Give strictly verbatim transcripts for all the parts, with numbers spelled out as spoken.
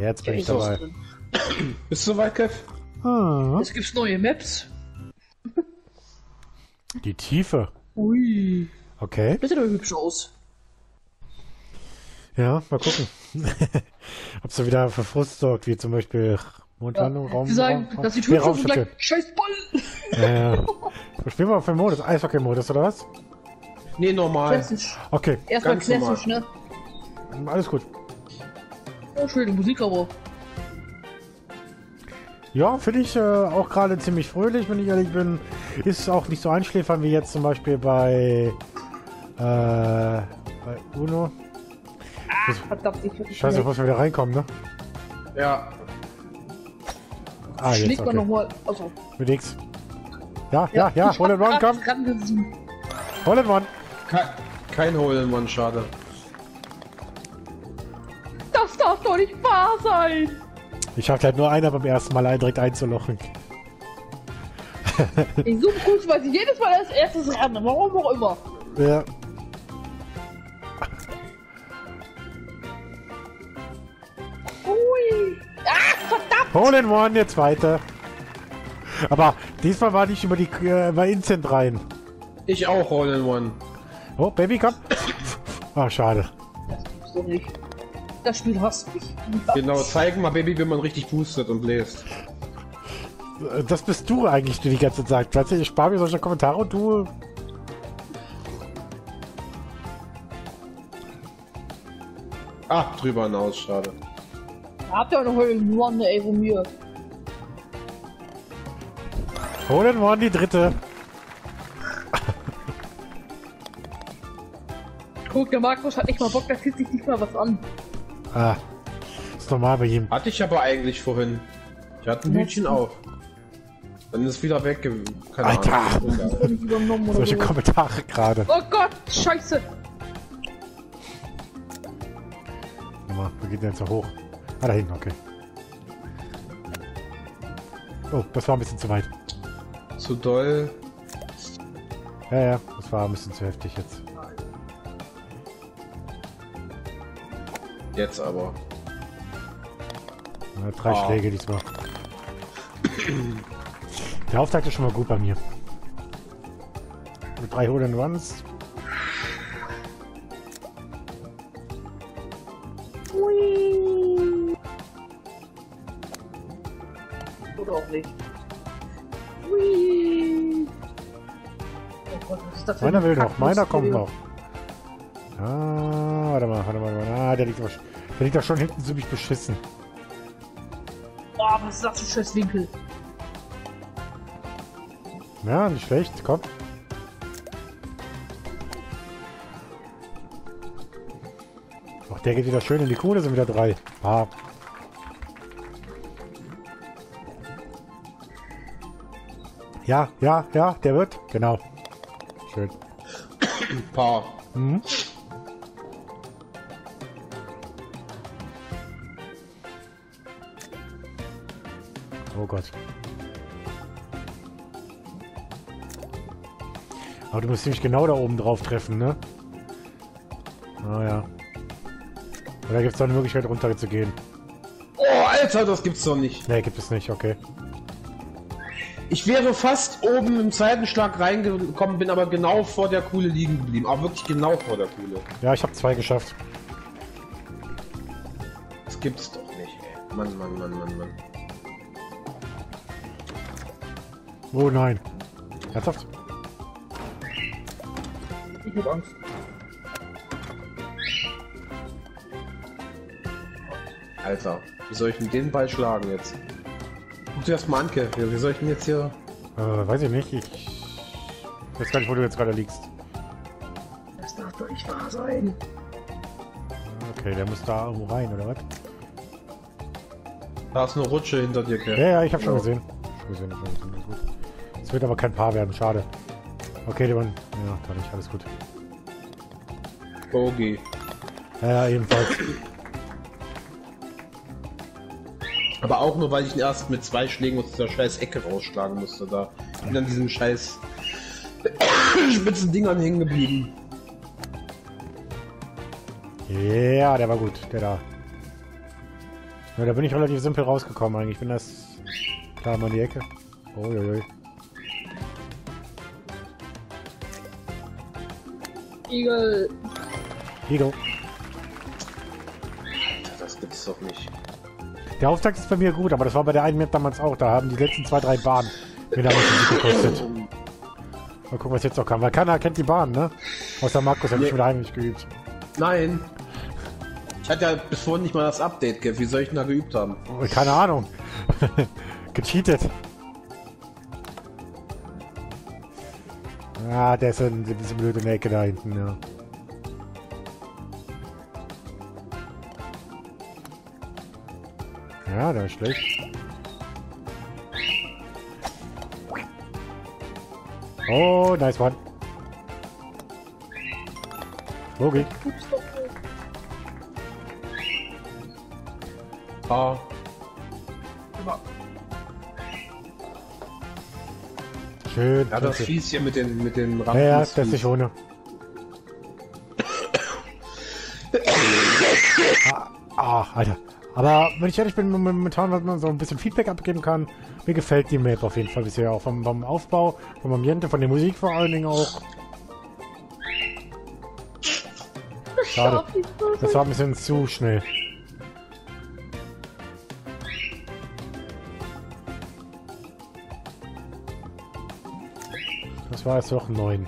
Jetzt bin ich dabei. Bist du soweit, Kev? Hm. Es gibt neue Maps. Die Tiefe. Ui. Okay. Das sieht aber hübsch aus. Ja, mal gucken. Ob sie wieder für Frust sorgt, wie zum Beispiel Mondlandung, Ja. Raum. Sie sagen, Raum, dass die nee, Tür schon Raumstation. gleich scheiß Ball. Ja, ja. Spielen wir auf den Modus, Eishockey-Modus, oder was? Nee, normal. Klassisch. Okay, Erstmal Ganz klassisch, ne? alles gut. Ja, schöne Musik aber. Ja, finde ich äh, auch gerade ziemlich fröhlich, wenn ich ehrlich bin. Ist auch nicht so einschläfernd wie jetzt zum Beispiel bei, äh, bei Uno. Ach, verdammt, ich Ich weiß nicht, wo wir wieder reinkommen, ne? Ja. Ah, jetzt, Schlägt man okay. nochmal. Also. Mit X. Ja, ja, ja, ich Hole in hab One, grad komm. rangezogen. Hole in One. Kein, kein Hole in One, schade. Das darf doch nicht wahr sein. Ich hatte halt nur einer beim ersten Mal ein, direkt einzulochen. Ich suche gut, weil ich jedes Mal als erstes renne. Warum auch immer. Ja. Ui. Ah, verdammt. Hole in One, der zweite. Aber diesmal war nicht über die, äh, war instant rein. Ich auch Hole in One. Oh, Baby, komm. Ah, schade. Das gibt's doch nicht. Das Spiel hasst mich. Genau, zeigen mal, Baby, wie man richtig boostet und bläst. Das bist du eigentlich, die die ganze Zeit. Weißt du, ich spare mir solche Kommentare und du... Ah, drüber hinaus, schade. Habt ihr auch noch One, ey, von mir? Hole in One, die dritte. Guck, der Markus hat nicht mal Bock, da zieht sich nicht mal was an. Ah, ist normal bei ihm. Hatte ich aber eigentlich vorhin. Ich hatte ein Hütchen auf. Dann ist es wieder weg. Keine Alter. Ahnung. Ist nicht übernommen oder Solche so. Kommentare gerade. Oh Gott, scheiße. Mal, wo geht denn jetzt so hoch? Ah, da hinten, okay. Oh, das war ein bisschen zu weit. Zu doll. Ja, ja, das war ein bisschen zu heftig jetzt. Jetzt aber. Ja, drei Oh. Schläge diesmal. Der Auftakt ist schon mal gut bei mir. Mit drei Hole in Ones. Ui. Oder auch nicht. Ui. Oh Gott, was ist das für Meiner ein will noch, Kackmist meiner kommt hier? noch. Ah, warte mal, warte mal, warte mal. Ah, der liegt doch, der liegt doch schon hinten ziemlich beschissen. Oh, was ist das für ein scheiß Winkel? Ja, nicht schlecht, komm. Ach, der geht wieder schön in die Kuh, da sind wieder drei. Ah. Ja, ja, ja, der wird. Genau. Schön. Paar. Mhm. Oh Gott. Aber du musst ziemlich genau da oben drauf treffen, ne? Ah ja. Oder gibt es da eine Möglichkeit runter zu gehen? Oh, Alter, das gibt's doch nicht. Ne, gibt es nicht, okay. Ich wäre fast oben im Seitenschlag reingekommen, bin aber genau vor der Kuhle liegen geblieben. Aber wirklich genau vor der Kuhle. Ja, ich habe zwei geschafft. Das gibt's doch nicht, ey. Mann, Mann, Mann, Mann, Mann. Oh nein. Ernsthaft? Ich hab Angst. Alter, wie soll ich denn den Ball schlagen jetzt? Guck dir das mal an, Kev. Wie soll ich denn jetzt hier... Äh, weiß ich nicht. Ich weiß gar nicht, wo du jetzt gerade liegst. Das darf doch nicht wahr sein. Okay, der muss da irgendwo rein, oder was? Da ist eine Rutsche hinter dir, Kev. Ja, ja, ich habe schon Ja. gesehen. Schon gesehen, schon gesehen. Alles gut. Es wird aber kein Paar werden, schade. Okay, Leon. Ja, da nicht, alles gut. Bogey. Ja, ja, ebenfalls. Aber auch nur, weil ich ihn erst mit zwei Schlägen aus dieser scheiß Ecke rausschlagen musste. Da bin an diesen scheiß spitzen Dingern hängen geblieben. Ja, der war gut, der da. Ja, da bin ich relativ simpel rausgekommen eigentlich. Ich bin erst klar mal in die Ecke. Uiuiui. Igel. Igel. Das gibt's doch nicht. Der Auftakt ist bei mir gut, aber das war bei der einen Map damals auch. Da haben die letzten zwei, drei Bahnen mir damals Musik gekostet. Mal gucken, was jetzt noch kam. Weil keiner kennt die Bahn, ne? Außer Markus hat Nee. mich wieder heimlich geübt. Nein. Ich hatte ja bis vorhin nicht mal das Update, gell? Wie soll ich denn da geübt haben? Oh, keine Ahnung. Gecheatet. Ah, der ist in diese blöde Ecke da hinten, ja. Ja, der ist schlecht. Oh, nice one. Logik. Tut's doch nicht. Ah. Aber Schön. Ja, das schön. Fies hier mit den, mit den Ja, Rampen. ja, ist das ist fies. nicht ohne. ah, ah, Alter. Aber wenn ich ehrlich bin, momentan, was man so ein bisschen Feedback abgeben kann, mir gefällt die Map auf jeden Fall bisher. Auch vom, vom Aufbau, vom Ambiente, von der Musik vor allen Dingen auch. Schade. Das war ein bisschen zu schnell. Das war jetzt noch neun.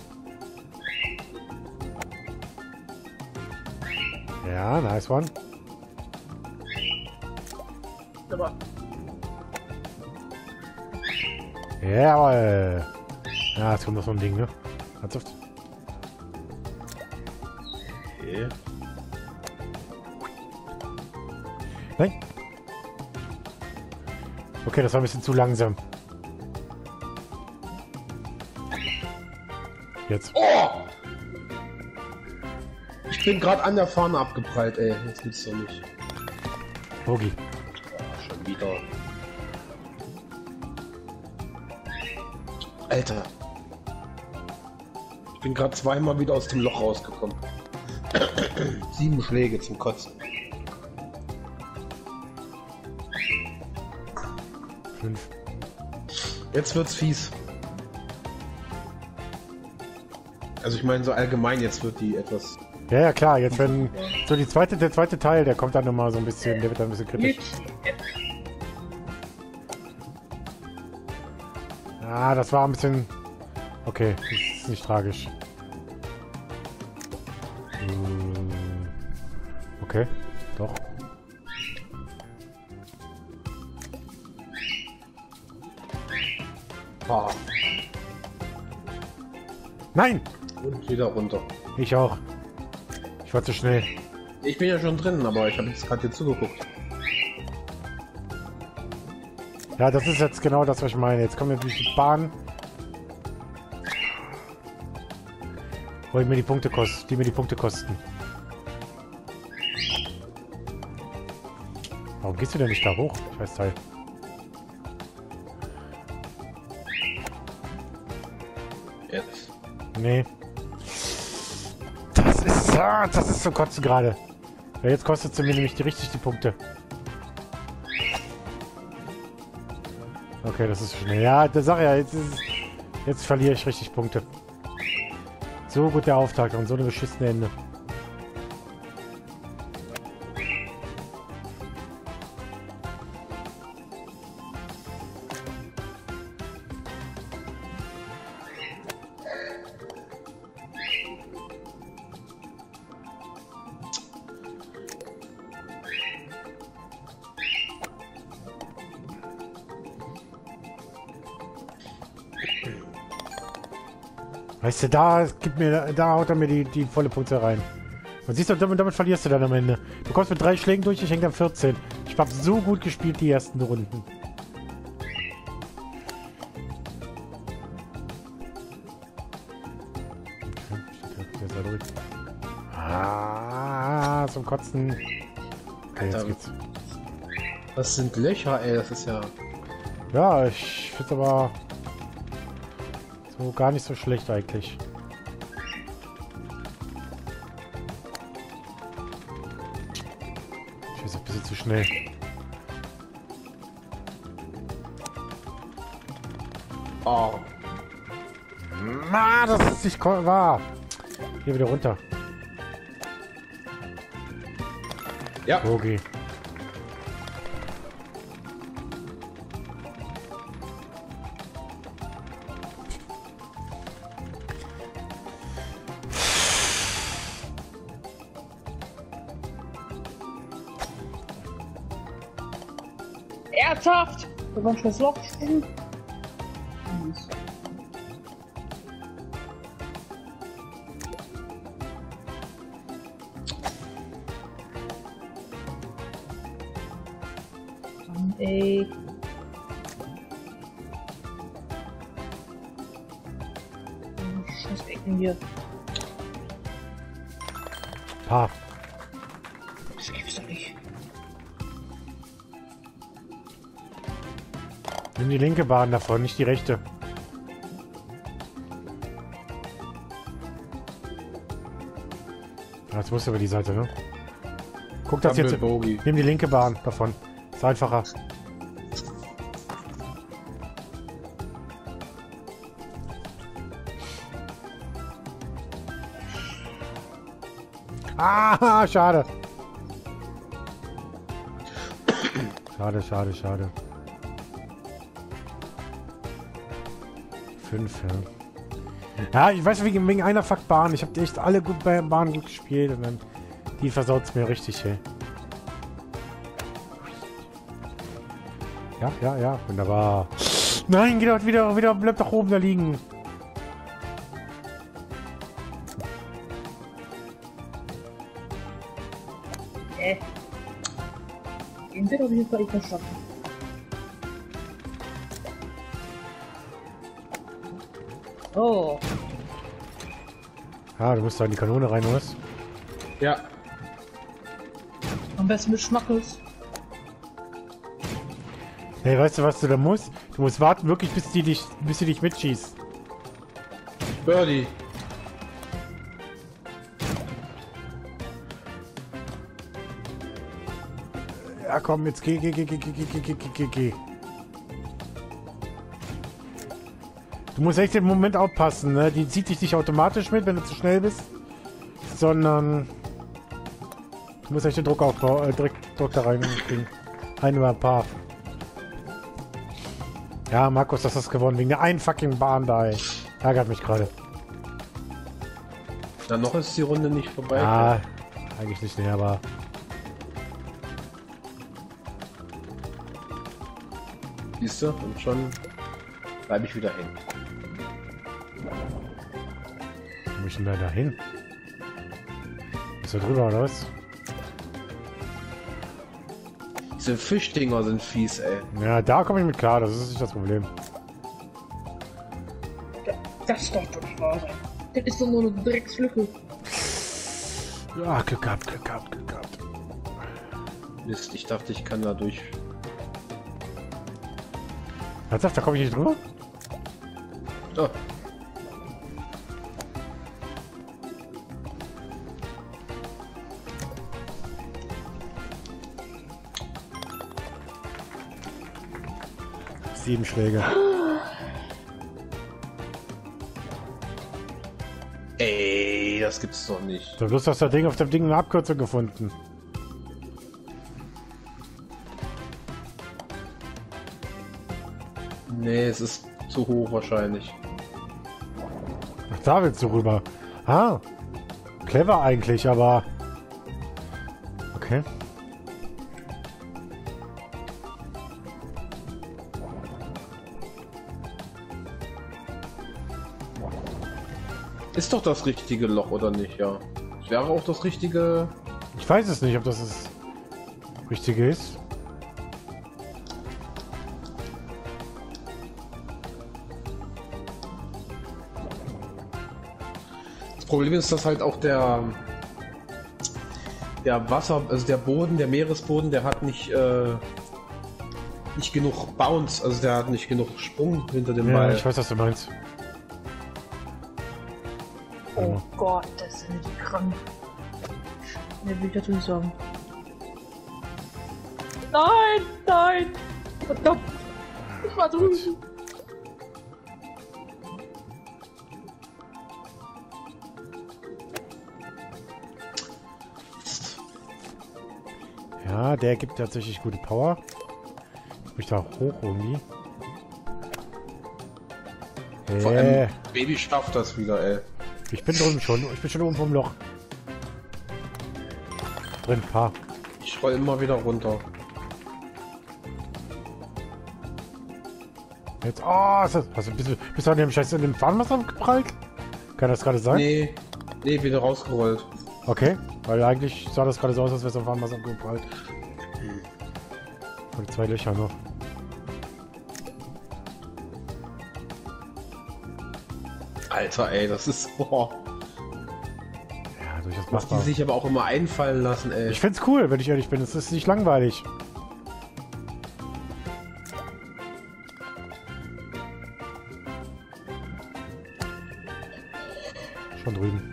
Ja, nice one. aber Jawohl. Ja, jetzt kommt noch so ein Ding, ne? Ernsthaft? Okay. Nein. Okay, das war ein bisschen zu langsam. Jetzt. Oh! Ich bin gerade an der Fahne abgeprallt, ey. Jetzt gibt's doch nicht. Bogi. Oh, schon wieder. Alter. Ich bin gerade zweimal wieder aus dem Loch rausgekommen. Sieben Schläge zum Kotzen. Fünf. Jetzt wird's fies. Also ich meine so allgemein, jetzt wird die etwas... Ja, ja, klar. Jetzt wenn so die zweite, der zweite Teil, der kommt dann nochmal so ein bisschen, der wird dann ein bisschen kritisch. Ah, das war ein bisschen... Okay, das ist nicht tragisch. Hm, okay, doch. Ah, Nein! und wieder runter. Ich auch. Ich war zu schnell. Ich bin ja schon drin, aber ich habe jetzt gerade hier zugeguckt. Ja, das ist jetzt genau das, was ich meine. Jetzt kommen wir durch die Bahn. Wo ich mir die Punkte kost, die mir die Punkte kosten. Warum gehst du denn nicht da hoch? Ich weiß Teil. Jetzt. Nee. Das ist, ah, das ist zum Kotzen gerade. Ja, jetzt kostet sie mir nämlich die, richtig die Punkte. Okay, das ist schnell. Ja, der Sache ja, jetzt, ist, jetzt verliere ich richtig Punkte. So gut der Auftakt und so eine beschissene Ende. Weißt du, da gibt mir, da haut er mir die, die volle Punkte rein. Und siehst du, damit, damit verlierst du dann am Ende. Du kommst mit drei Schlägen durch, ich hänge dann vierzehn. Ich habe so gut gespielt die ersten Runden. Ah, zum Kotzen. Okay, jetzt Alter. geht's. Das sind Löcher, ey, das ist ja... Ja, ich finde aber so gar nicht so schlecht eigentlich. Ich weiß, ein bisschen zu schnell. Oh. Na, das ist nicht wahr. Hier wieder runter. Ja. Okay. Ernsthaft? Wir wollen schon das Loch springen? Mann, ey. Scheiß Ecken hier. Ah. Das gibt's doch nicht. Nimm die linke Bahn davon, nicht die rechte. Jetzt musst du über die Seite, ne? Guck das jetzt. Bogie. Nimm die linke Bahn davon. Ist einfacher. Ah, schade. Schade, schade, schade. Fünf, ja. Ja, ich weiß wegen, wegen einer Fuck Bahn. Ich habe echt alle gut bei Bahnen gut gespielt und dann die versaut's mir richtig, ey. Ja, ja, ja, wunderbar. Nein, geh doch wieder, wieder, bleib doch oben da liegen. Äh. Den wird auf jeden Fall nicht verstanden. Oh. Ja, du musst da in die Kanone rein, oder was? Ja. Am besten mit Schmackes. Hey, weißt du, was du da musst? Du musst warten, wirklich, bis die dich, bis die dich mitschießt. Birdie. Ja, komm, jetzt geh, geh, geh, geh, geh, geh, geh, geh, geh, geh. Du musst echt im Moment aufpassen, ne? Die zieht dich nicht automatisch mit, wenn du zu schnell bist, sondern du musst echt den Druck aufbauen, äh, direkt Druck da reinkriegen. Ein über ein paar. Ja, Markus, das hast du gewonnen, wegen der einen fucking Bahn da, ey. Ärgert mich gerade. Na, noch ist die Runde nicht vorbei. Ja, eigentlich nicht, ne, aber... Siehst du? Und schon bleibe ich wieder hängen. Wo muss ich denn da hin? Ist da drüber, oder was? Diese Fischdinger sind fies, ey. Ja, da komme ich mit klar, das ist nicht das Problem. Das darf doch nicht wahr sein. Das ist doch nur eine Dreckslücke. Ja, Glück gehabt, Glück gehabt, Glück gehabt. Mist, ich dachte, ich kann da durch. Ernsthaft, da komme ich nicht drüber? Oh. Sieben Schläge. Ey, das gibt's doch nicht. Du bloß hast das Ding auf dem Ding eine Abkürzung gefunden. Nee, es ist zu hoch wahrscheinlich. Ach, da willst du rüber. Ah. Clever eigentlich, aber... Okay. Ist doch das richtige Loch, oder nicht? Ja. Es wäre auch das richtige... Ich weiß es nicht, ob das das Richtige ist. Das Problem ist, dass halt auch der... Der Wasser, also der Boden, der Meeresboden, der hat nicht... Äh, nicht genug Bounce, also der hat nicht genug Sprung hinter dem Ja, Ball. ich weiß, was du meinst. Oh Gott, das sind die krank. Mehr will ich dazu nicht sagen. Nein, nein! Verdammt! Ich war drüben! Ja, der gibt tatsächlich gute Power. Ich mich da hoch irgendwie. Vor Äh, allem, Baby schafft das wieder, ey. ich bin drüben schon. Ich bin schon oben vom Loch. Drin, paar. Ich roll immer wieder runter. Jetzt, oh, ist das, hast du, bist, du, bist du an dem Scheiß in dem Fahnenmesser geprallt? Kann das gerade sein? Nee, nee, wieder rausgerollt. Okay, weil eigentlich sah das gerade so aus, als wäre es am Fahnenmesser geprallt. Und zwei Löcher noch. Alter, ey, das ist... Boah. Ja, durchaus Was die machbar. sich aber auch immer einfallen lassen, ey. Ich find's cool, wenn ich ehrlich bin. Es ist nicht langweilig. Schon drüben.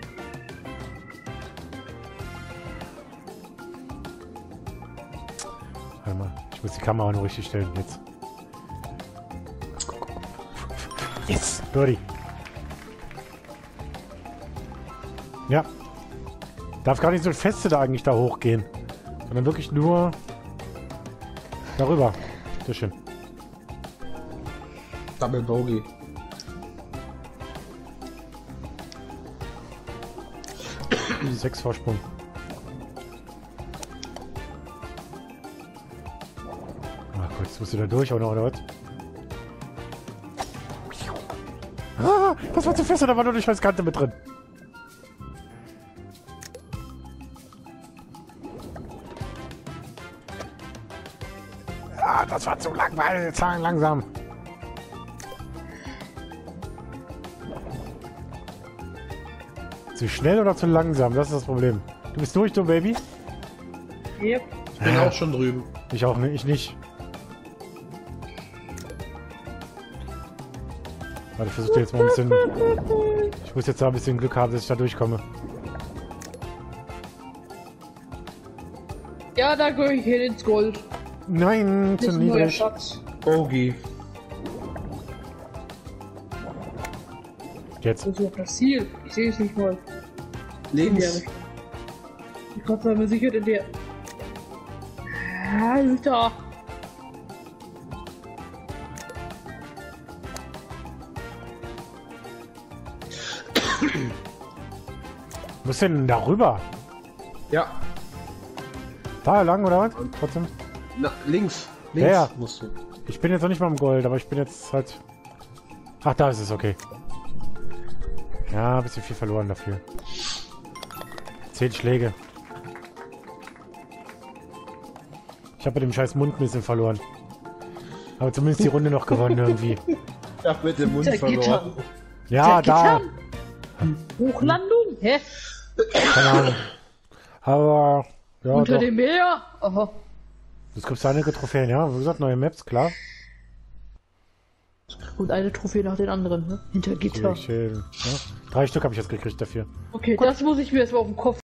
Warte mal, ich muss die Kamera nur richtig stellen. Jetzt. Yes! Birdie. Ja. Darf gar nicht so feste da eigentlich da hochgehen. Sondern wirklich nur darüber. Sehr schön. Double Bogey. Sechs Vorsprung. Ach Gott, jetzt musst du da durch, oder, oder was? Ah, das war zu fest, da war nur eine scheiß Kante mit drin. Ah, das war zu langweilig, zagen langsam. Zu schnell oder zu langsam? Das ist das Problem. Du bist durch, du Baby? Yep. Ich bin auch schon drüben. Ich auch nicht, ich nicht. Warte, ich versuche jetzt mal ein bisschen... Ich muss jetzt da ein bisschen Glück haben, dass ich da durchkomme. Ja, da gehöre ich hin ins Gold. Nein, Das zu ist ein neuer niedrig. Schatz. Bogey. Jetzt. Wo ist das Ziel? Ich sehe es nicht mal. Links. Ich kann sei mir sicher, in der... Alter! Wo ist denn da rüber? Ja. Da lang oder was? Trotzdem. Na, links. Links Ja, ja. musst du. Ich bin jetzt noch nicht mal im Gold, aber ich bin jetzt halt... Ach, da ist es, okay. Ja, ein bisschen viel verloren dafür. Zehn Schläge. Ich habe mit dem scheiß Mund ein bisschen verloren. Aber zumindest die Runde noch gewonnen irgendwie. Ich hab mit dem Mund Der verloren. Gittern. Ja, Der da. Gittern. Hochlandung? Hä? Keine Ahnung. Aber... Ja, Unter doch. dem Meer? Aha. Es gibt einige Trophäen, ja. Wie gesagt, neue Maps, klar. Und eine Trophäe nach den anderen, ne? Hinter Gitter. Schön, ja. Drei Stück habe ich jetzt gekriegt dafür. Okay, das muss ich mir erstmal auf den Kopf